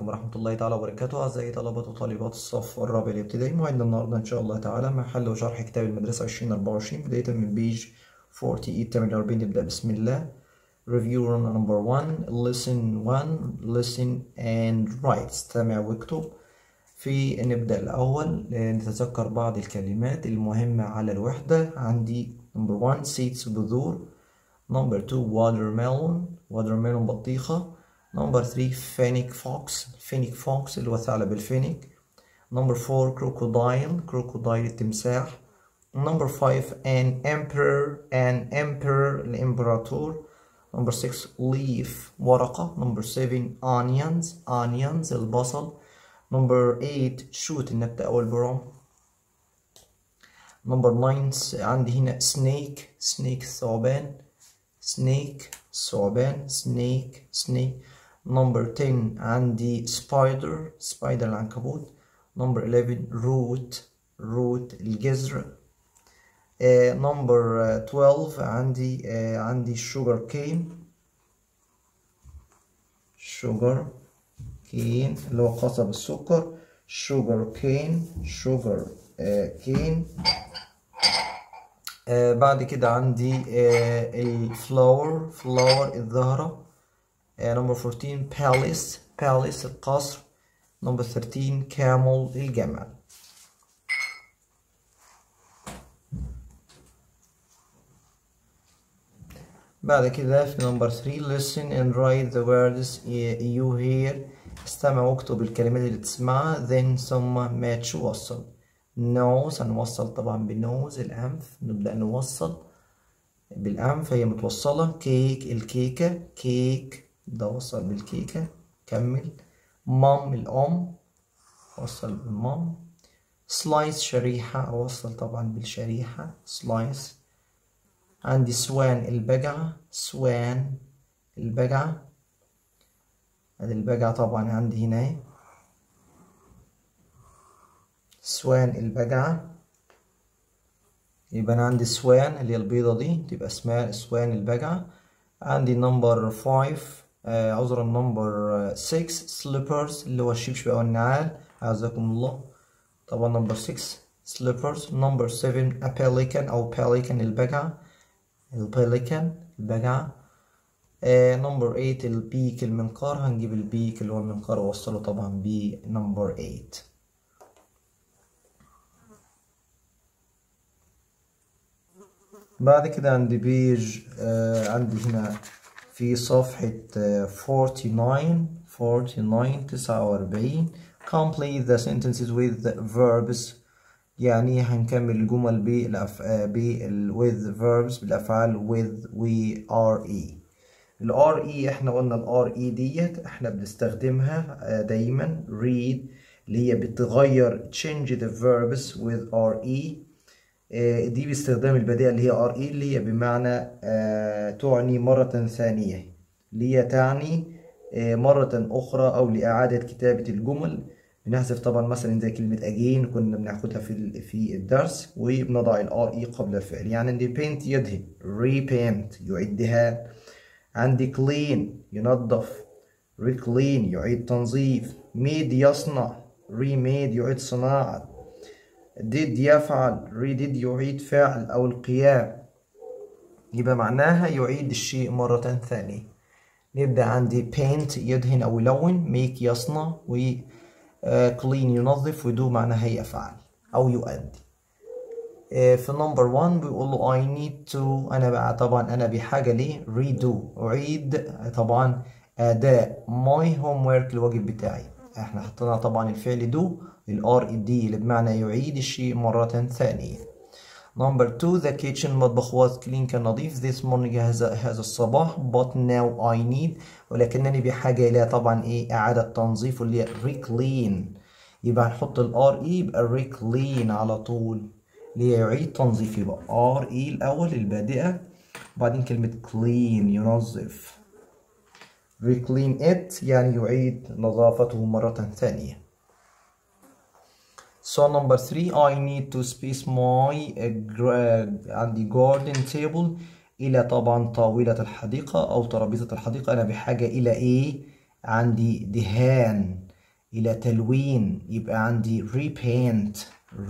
عليكم ورحمة الله تعالى وبركاته. أعزائي طلبة وطالبات الصف الرابع الابتدائي، موعدنا النهاردة إن شاء الله تعالى مع حل وشرح كتاب المدرسة 2024 بداية من بيج 48 نبدأ بسم الله. Review number 1 Listen 1 Listen and write. استمع واكتب. نبدأ الأول نتذكر بعض الكلمات المهمة على الوحدة. عندي number 1 seeds بذور. number 2 watermelon بطيخة. number 3 fennec fox اللي هو ثعلب الفينيك. number 4 crocodile التمساح. number 5 an emperor الإمبراطور. number 6 leaf ورقة. number 7 onions البصل. number 8 shoot النبتة أو البرام. number 9 عندي هنا snake ثعبان. snake. number 10 عندي spider العنكبوت. number 11 root الجذر. number 12 عندي sugar cane اللي هو قصب السكر. sugar cane. بعد كده عندي الفلاور الزهرة. number 14 palace القصر. number 13 camel الجمل. بعد كده في number 3 listen and write the words you hear. استمع واكتب الكلمات اللي تسمعها. then ثم match وصل. nose هنوصل طبعا بالنوز الأنف. نبدأ نوصل بالأنف هي متوصلة. الكيكة ده وصل بالكيكة. كمل. مام الأم وصل بالمام. سلايس شريحة أوصل طبعا بالشريحة. سلايس. عندي سوان البقعة. هذه البقعة طبعا عندي هنا سوان البقعة. يبقى أنا عندي سوان اللي هي البيضة دي تبقى اسمها سوان البقعة. عندي نمبر 5 نمبر 6 سليبرز اللي هو الشبشب أو النعال أعزكم الله. طبعا نمبر 6 سليبرز. نمبر 7 pelican أو pelican البقعة. نمبر 8 البيك المنقار. هنجيب البيك اللي هو المنقار ووصله طبعا بنمبر 8. بعد كده عندي بيج عندي هنا في صفحة 49 complete the sentences with verbs. يعني هنكمل الجمل with verbs بالأفعال with we are ال RE. احنا قلنا ال RE ديت احنا بنستخدمها دايما. read اللي هي بتغير change the verbs with RE. دي باستخدام البديهة اللي هي RE اللي هي بمعنى تعني مرة ثانية، اللي هي تعني مرة أخرى أو لإعادة كتابة الجمل. بنحذف طبعا مثلا زي كلمة again كنا بناخدها في الدرس وبنضع ال RE قبل الفعل. يعني عندي paint يدهن. repaint يعيد دهان. عندي clean ينظف. reclean يعيد تنظيف. made يصنع. remade يعيد صناعة. did يفعل. redid يعيد فعل أو القيام. يبقى معناها يعيد الشيء مرة ثانية. نبدأ عندي paint يدهن أو يلون. make يصنع. و clean ينظف. و do معناها يفعل أو يؤدي. في نمبر 1 بيقول له I need to. أنا بحاجة ليه redo أعيد طبعا أداء my homework الواجب بتاعي. احنا حطينا طبعا الفعل do الار دي اللي بمعنى يعيد الشيء مرة ثانية. نمبر 2 the kitchen مطبخ was clean كان نظيف this morning هذا الصباح but now I need ولكنني بحاجة إلى طبعا إعادة تنظيف اللي هي reclean. يبقى هنحط الار يبقى reclean على طول اللي هي يعيد تنظيف. يبقى ار الأول البادئة وبعدين كلمة clean ينظف. reclean it يعني يعيد نظافته مرة ثانية. So number 3 I need to space my عندي garden table إلى طبعا طاولة الحديقة أو ترابيزة الحديقة. أنا بحاجة إلى إيه؟ عندي دهان. إلى تلوين، يبقى عندي repaint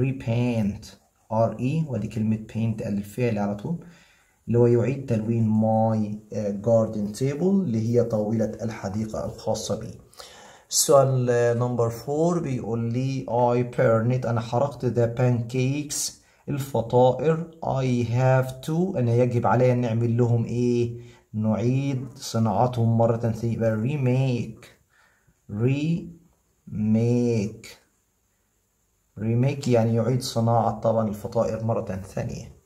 R-E، ودي كلمة paint الفعل على طول، اللي هو يعيد تلوين my garden table اللي هي طاولة الحديقة الخاصة بي. السؤال نمبر 4 بيقول لي I burned، أنا حرقت the pancakes الفطائر. I have to، أنا يجب علي أن نعمل لهم إيه؟ نعيد صناعتهم مرة ثانية، يبقى remake يعني يعيد صناعة طبعا الفطائر مرة ثانية.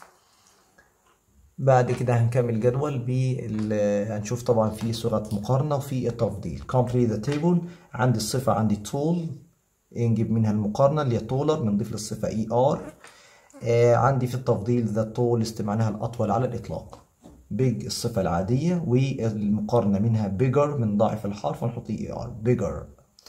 بعد كده هنكمل جدول هنشوف طبعا في صيغة مقارنة وفي التفضيل. complete the table، عندي الصفة عندي tall، نجيب منها المقارنة اللي هي taller، بنضيف للصفة er. عندي في التفضيل the tallest معناها الأطول على الإطلاق. big الصفة العادية، والمقارنة منها bigger من ضاعف الحرف ونحط er bigger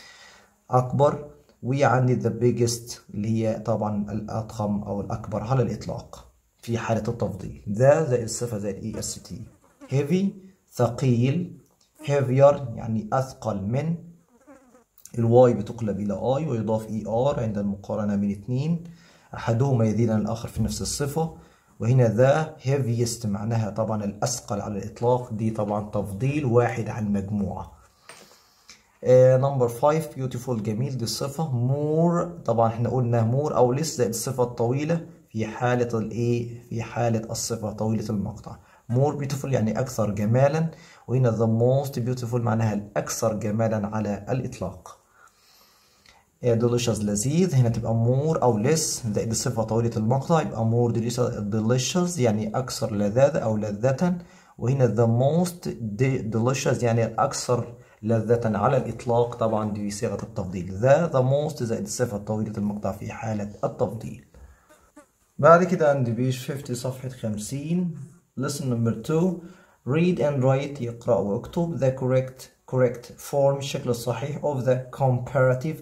أكبر. وعندي the biggest اللي هي طبعا الأضخم أو الأكبر على الإطلاق في حالة التفضيل. ذا زائد الصفة زائد est. heavy ثقيل، heavier يعني أثقل من، الواي بتقلب إلى I ويضاف er عند المقارنة من اثنين، أحدهما يزيد عن الآخر في نفس الصفة. وهنا ذا heaviest معناها طبعا الأثقل على الإطلاق، دي طبعا تفضيل واحد عن مجموعة. نمبر 5 beautiful جميل، دي الصفة. more طبعا احنا قلنا more أو less زائد الصفة الطويلة في حالة الايه؟ في حالة الصفة طويلة المقطع. more beautiful يعني أكثر جمالا، وهنا the most beautiful معناها الأكثر جمالا على الإطلاق. delicious لذيذ، هنا تبقى more أو less زائد الصفة طويلة المقطع، يبقى more delicious يعني أكثر لذاذة أو لذة، وهنا the most delicious يعني الأكثر لذة على الإطلاق، طبعا دي صيغة التفضيل. the most زائد الصفة طويلة المقطع في حالة التفضيل. بعد كده عندي بيج 50 صفحة 50 lesson number 2 read and write يقرأ ويكتب the correct form الشكل الصحيح of the comparative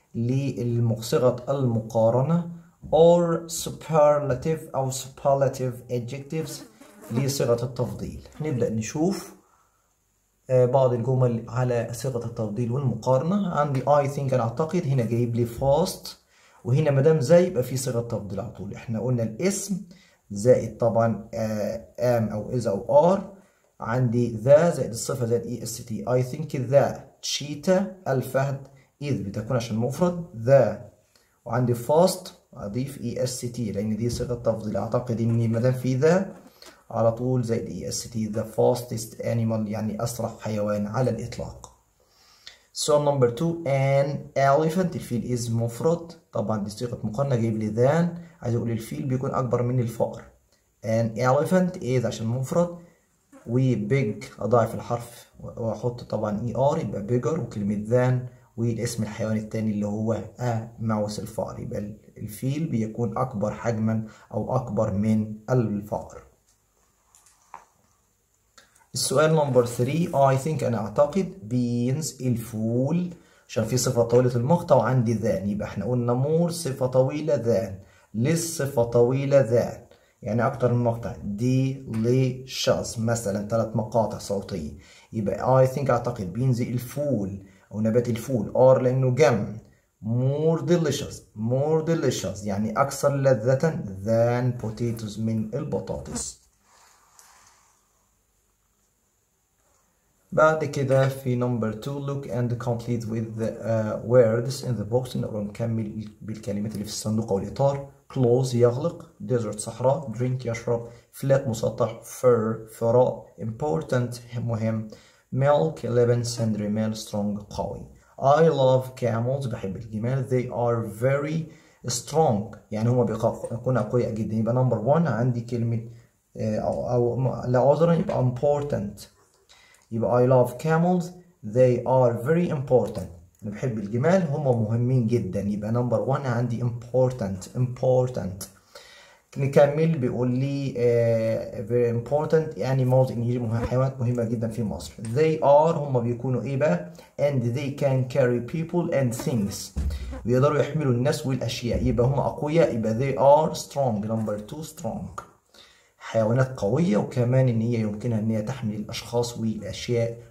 للصيغة المقارنة or superlative أو superlative adjectives لصيغة التفضيل. نبدأ نشوف بعض الجمل على صيغة التفضيل والمقارنة. عندي I think أنا أعتقد، هنا جايب لي fast، وهنا مادام زي يبقى في صيغة تفضيل على طول. احنا قلنا الاسم زائد طبعا am أو is أو are، عندي ذا زائد الصفة زائد est. I think ذا تشيتا الفهد، إذ بتكون عشان مفرد ذا، وعندي fast أضيف est لأن دي صيغة تفضيل. أعتقد إن مادام في ذا على طول زائد est the fastest animal يعني أسرع حيوان على الإطلاق. سؤال نمبر 2 an elephant الفيل is مفرد، طبعا دي صيغة مقارنة جايب لي than، عايز أقول الفيل بيكون أكبر من الفأر. an elephant is عشان مفرد، و big أضاعف الحرف وأحط طبعا er يبقى bigger، وكلمة than والاسم الحيوان التاني اللي هو ماوس الفأر، يبقى الفيل بيكون أكبر حجما أو أكبر من الفأر. السؤال نمبر 3 I think أنا أعتقد beans الفول، عشان في صفة طويلة المقطع وعندي ذان، يبقى احنا قلنا more صفة طويلة ذان، less صفة طويلة ذان يعني أكتر من مقطع. delicious مثلا 3 مقاطع صوتية، يبقى I think أعتقد beans الفول أو نبات الفول are لأنه جمع، more delicious يعني أكثر لذة than potatoes من البطاطس. بعد كده في number 2 look and complete with the words in the box. نقدر نكمل بالكلمات اللي في الصندوق أو الإطار. close يغلق، desert صحراء، drink يشرب، flat مسطح، fur فراء، important مهم، milk لبن، sand رمال، strong قوي. I love camels بحب الجمال، they are very strong يعني هما بيكونوا أقوياء جدا. يبقى number 1 عندي كلمة أو لا عذرا يبقى important، يبقى I love camels they are very important، أنا بحب الجمال هما مهمين جدا، يبقى نمبر 1 عندي important. نكمل بيقول لي very important animals إن حيوانات مهمة جدا في مصر. they are هما بيكونوا إيه بقى and they can carry people and things بيقدروا يحملوا الناس والأشياء، يبقى هما أقوياء، يبقى they are strong. نمبر 2 strong حيوانات قوية، وكمان إن هي يمكنها إن هي تحمل الأشخاص والأشياء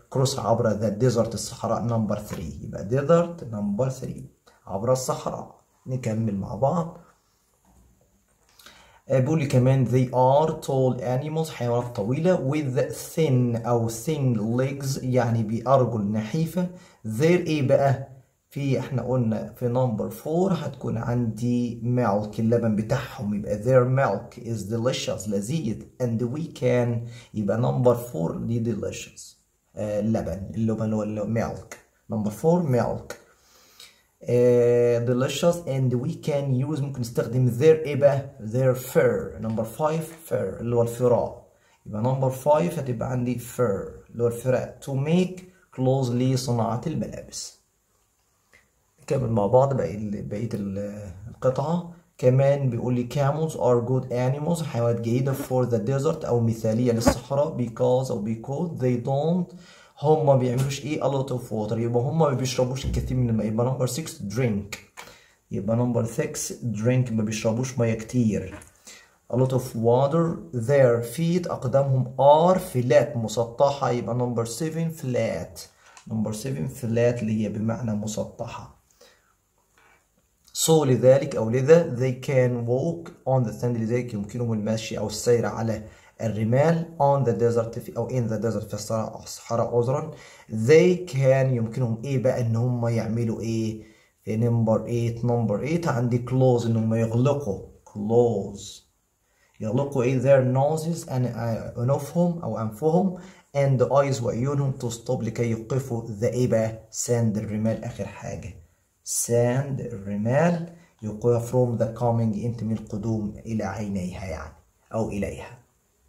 cross عبر the desert الصحراء نمبر 3. يبقى desert نمبر 3 عبر الصحراء. نكمل مع بعض. بيقول لي كمان they are tall animals حيوانات طويلة with thin أو thin legs يعني بأرجل نحيفة. their إيه بقى؟ في احنا قلنا في نمبر 4 هتكون عندي milk اللبن بتاعهم، يبقى their milk is delicious لذيذ and we can يبقى نمبر 4 دي delicious اللبن اللي هو milk. نمبر 4 milk delicious and we can use ممكن نستخدم their ايه بقى؟ their fur. نمبر 5 fur اللي هو الفراء، يبقى نمبر 5 هتبقى عندي fur اللي هو الفراء to make clothes لصناعة الملابس. نكمل مع بعض بقية القطعة. كمان بيقول لي camels are good animals حيوانات جيدة for the desert أو مثالية للصحراء because they don't هم ما بيعملوش ايه a lot of water يبقى هم ما بيشربوش الكثير من الماء. يبقى نمبر 6 drink. يبقى نمبر 6 drink ما بيشربوش مياه كتير. a lot of water their feet أقدامهم are flat مسطحة. يبقى نمبر 7 flat. نمبر 7 flat اللي هي بمعنى مسطحة. so لذلك أو لذا they can walk on the sand لذلك يمكنهم المشي أو السير على الرمال on the desert أو in the desert في الصحراء عذرا. they can يمكنهم إيه بقى إن هم يعملوا إيه؟ في نمبر 8 نمبر 8 عندي close إن هم يغلقوا close يغلقوا إيه their noses أنوفهم أو أنفهم and the eyes وعيونهم to stop لكي يوقفوا the إيه بقى sand الرمال آخر حاجة sand الرمال يوقف from the coming انت من القدوم إلى عينيها يعني أو إليها.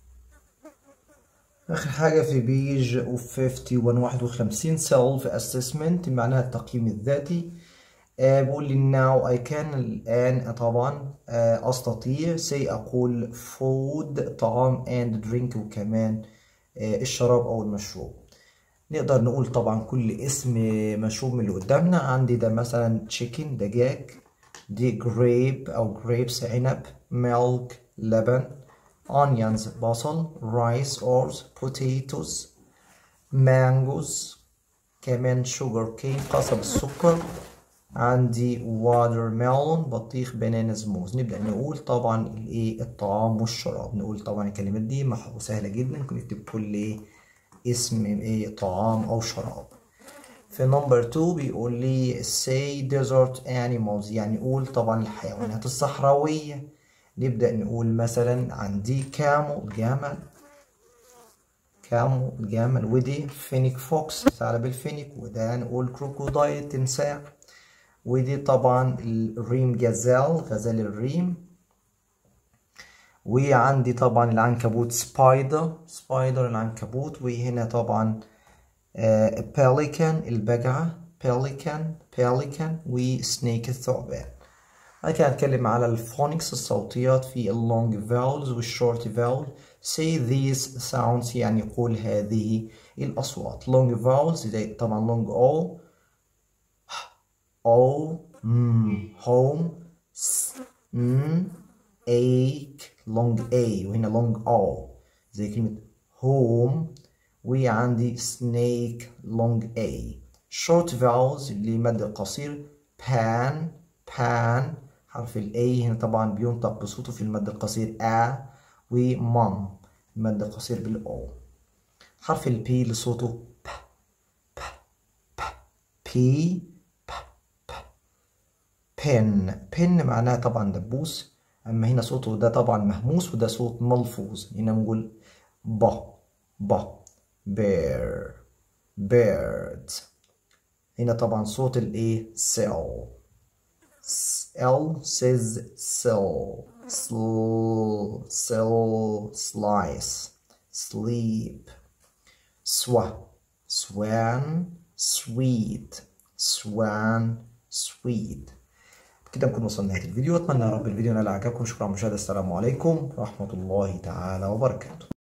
آخر حاجة في بيج 51 self assessment معناها التقييم الذاتي. بقول لي now I can الآن طبعا أستطيع أقول food طعام and drink وكمان الشراب أو المشروب. نقدر نقول طبعا كل اسم مشروب من اللي قدامنا. عندي ده مثلا chicken دجاج، دي grape أو grapes عنب، milk لبن، onions بصل، rice أرز، potatoes mangoes كمان sugar cane قصب السكر، عندي watermelon بطيخ bananas موز. نبدأ نقول طبعا الايه الطعام والشراب. نقول طبعا الكلمات دي سهلة جدا ممكن نكتب كل اسم ايه طعام او شراب. في نمبر 2 بيقول لي say desert animals يعني قول طبعا الحيوانات الصحراوية. نبدأ نقول مثلا عندي camel جمل ودي فينيك فوكس ثعلب الفينيك، وده نقول كروكودايل تمساح، ودي طبعا الريم غزال الريم، وعندي طبعا العنكبوت سبايدر العنكبوت، وهنا طبعا بيليكان البجعة بيليكان وسنيك الثعبان. أنا كده هتكلم على الفونكس الصوتيات في اللونج فاولز والشورت فاول. say these sounds يعني قول هذه الأصوات. long vowels زي طبعا long o home ache long a، وهنا long o زي كلمة home، وعندي snake long a. short vowels اللي مد قصير pan حرف ال A هنا طبعا بينطق بصوته في المد القصير a، ومام المد القصير بالأو. حرف ال P لصوته P pen معناها طبعا دبوس، أما هنا صوته ده طبعا مهموس وده صوت ملفوظ. هنا بنقول bear bird. هنا طبعا صوت الايه cell says cell slice sleep swan sweet. كده نكون وصلنا لنهاية الفيديو. اتمنى يا رب الفيديو نال اعجابكم. شكرا على المشاهدة. السلام عليكم ورحمة الله تعالى وبركاته.